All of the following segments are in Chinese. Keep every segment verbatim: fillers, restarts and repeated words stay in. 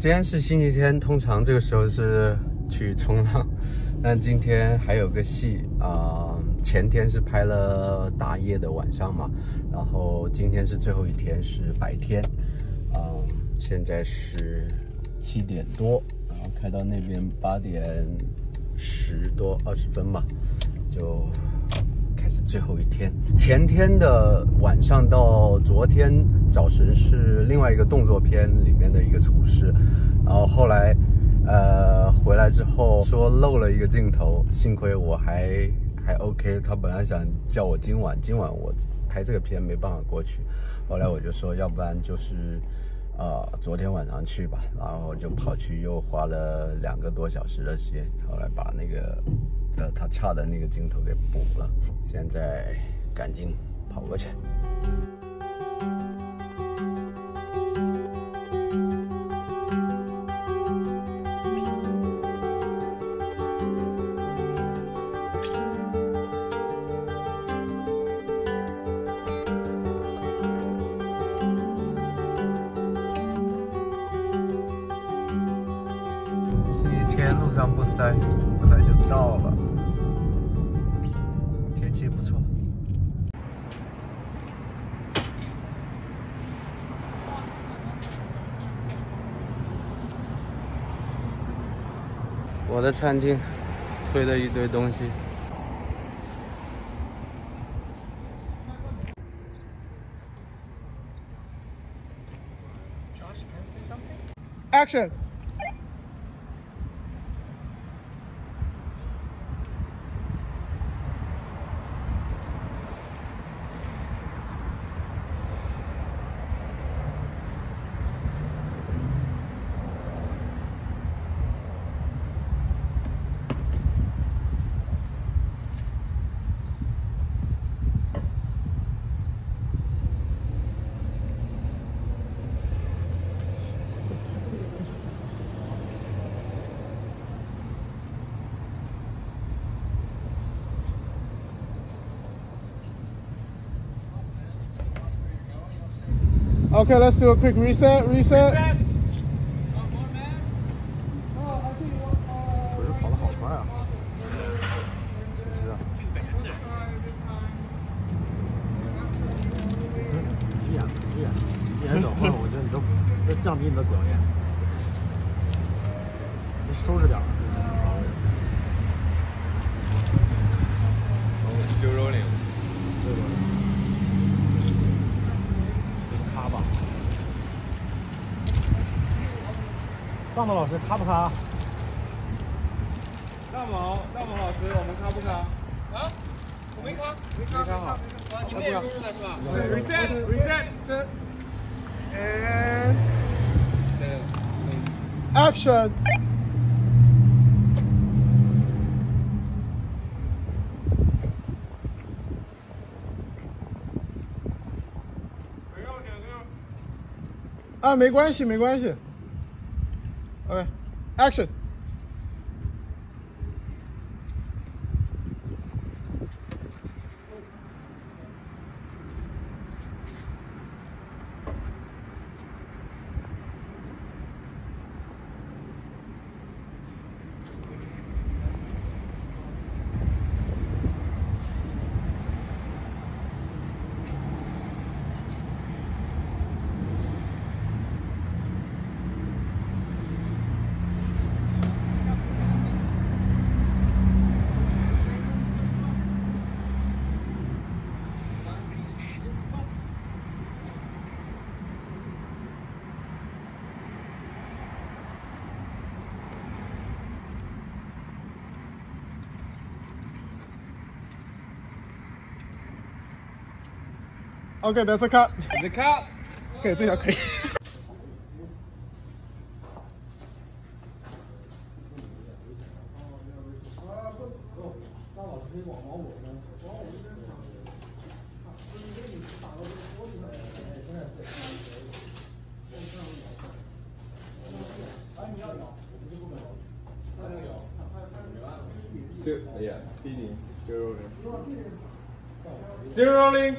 今天是星期天，通常这个时候是去冲浪，但今天还有个戏啊、呃。前天是拍了大夜的晚上嘛，然后今天是最后一天，是白天。嗯、呃，现在是七点多，然后开到那边八点十多二十分吧，就开始最后一天。前天的晚上到昨天早晨是另外一个动作片里面的一个厨师，然后后来呃回来之后说漏了一个镜头，幸亏我还还 OK， 他本来想叫我今晚今晚我拍这个片没办法过去，后来我就说要不然就是呃昨天晚上去吧，然后就跑去又花了两个多小时的时间，后来把那个呃他差的那个镜头给补了，现在赶紧跑过去。天路上不塞，很快就到了。天气不错。我的餐厅推了一堆东西。 Action. Okay, let's do a quick reset. Reset. reset. 可是跑得好快啊！是不是啊？急眼，急眼，急眼等会儿，我觉得你都都降低你的表现，你收拾点儿。 Still rolling。 对对。卡吧。上头老师卡不卡？ 大毛，大毛老师，我们卡不卡？ 啊？我没卡，没卡， 没卡好。 今天也录了是吧 ？Reset, reset, reset. And action.啊，没关系，没关系。OK, action. Okay, that's a cut. It's a cut. Okay, 这条可以。 Still, yeah, speeding, still rolling. Still rolling.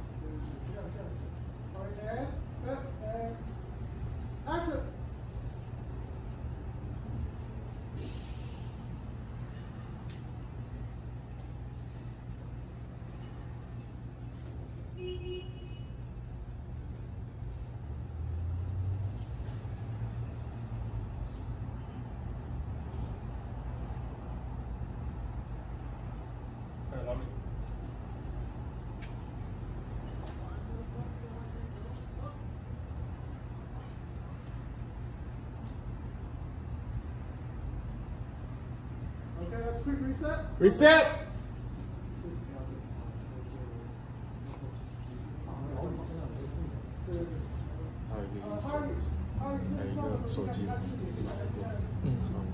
Action. quick reset. Reset. 还有一个手，还有一个手机，嗯，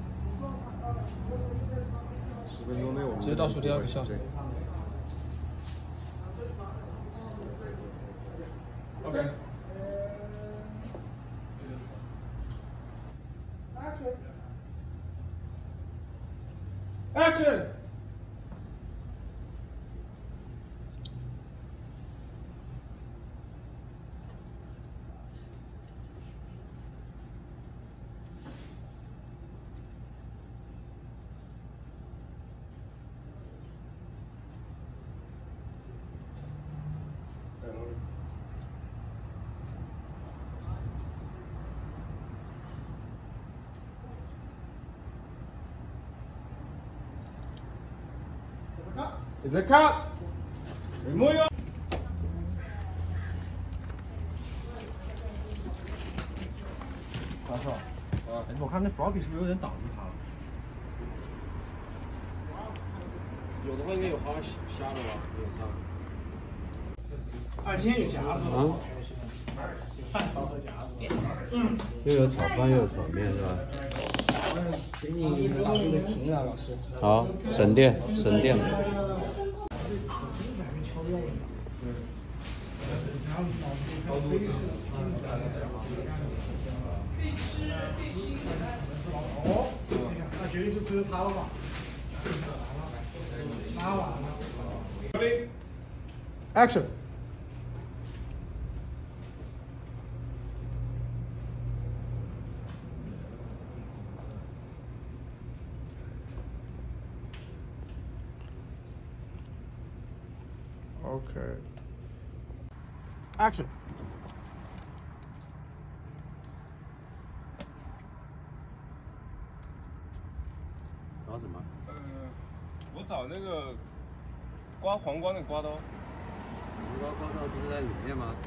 十分钟内我们直接倒数第二个项。 对。OK。Action. It's a cut. Remove your. 教授，啊，我看那 Froggy 是不是有点挡住他了？ 有的话应该有好像瞎的吧，脸上。 啊，今天有夹子了，好开心，有饭勺和夹子。嗯， 又有炒饭又有炒面是吧？ 给你把这个停了，老师。 好，省电省电。 哦，那决定是只有他了吧？拉完了。Action. Okay. Action. 找什么？ 呃，我找那个刮黄瓜的刮刀。 黄瓜刮刀不是在里面吗？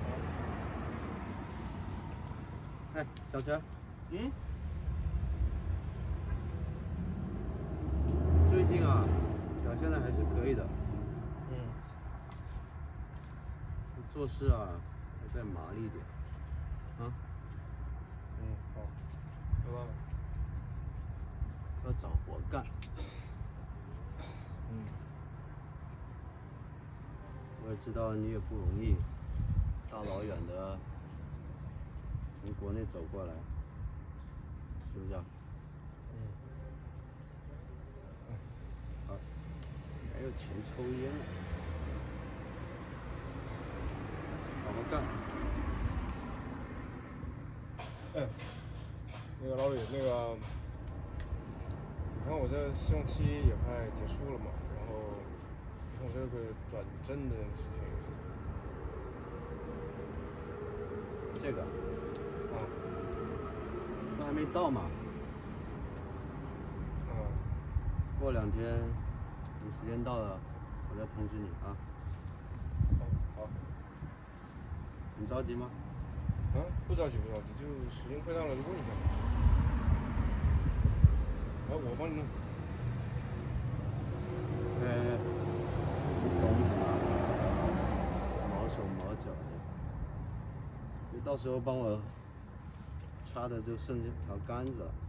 哎，小陈。 嗯。 最近啊，表现的还是可以的。 嗯。 做事啊，要再麻利一点。啊。 嗯，好，知道了。 要找活干。 嗯。 我也知道你也不容易，大老远的从国内走过来，是不是啊？ 嗯。 好，还有钱抽烟了，好好干。 哎，那个老李，那个。你看我这试用期也快结束了嘛，然后你看我这个转正的事情， 这个啊， 那还没到嘛？ 啊， 过两天，等时间到了，我再通知你啊。 好。好。 你着急吗？ 啊，不着急不着急，就时间快到了就问一下。来，我帮你弄。 呃，东西嘛，毛手毛脚的，你到时候帮我插的就剩这条杆子了。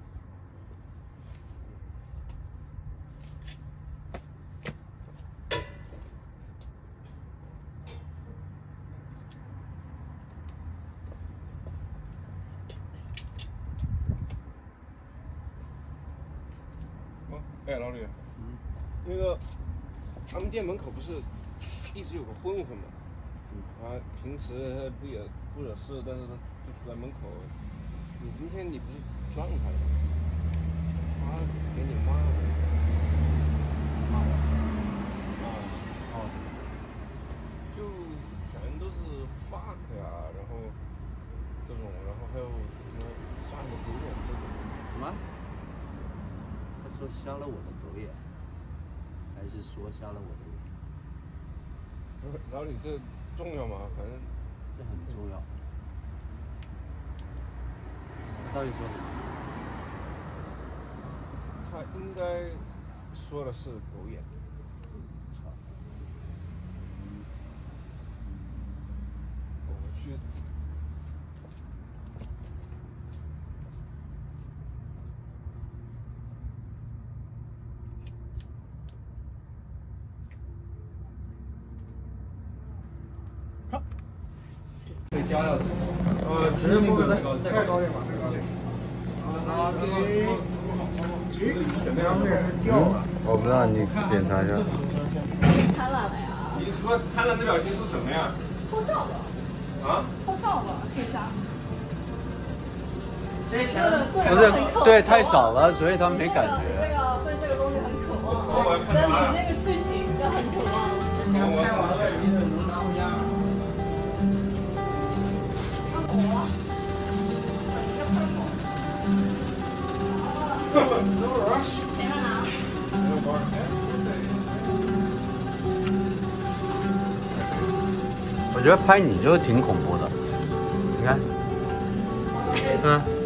哎，老李，嗯，那个他们店门口不是一直有个混混嘛？嗯，啊，平时不也不惹事，但是他就处在门口。你今天你不是撞他了吗？他给你骂了。 骂我？ 啊， 骂我什么？ 就全都是 fuck 呀，然后这种，然后还有什么下面狗眼这种。 什么？说瞎了我的狗眼，还是说瞎了我的眼？ 然后你这重要吗？反正这很重要。他到底说什么？ 他应该说的是狗眼。操！我去。 可以加料的。呃，直接不能再高再高点吧，再高点。啊，给。选那张面是掉了。 我不知道，你检查一下。 贪婪了呀！ 你说贪婪的表情是什么呀？ 偷笑吧。 啊？ 偷笑吧，试一下。 这些不是，对，太少了，所以他没感觉。 这个对这个东西很渴望，但是你那个剧情就很渴望。 之前拍完了，你能拿回家。 看火了。谁来拿？ 我觉得拍你就挺恐怖的，你看，嗯。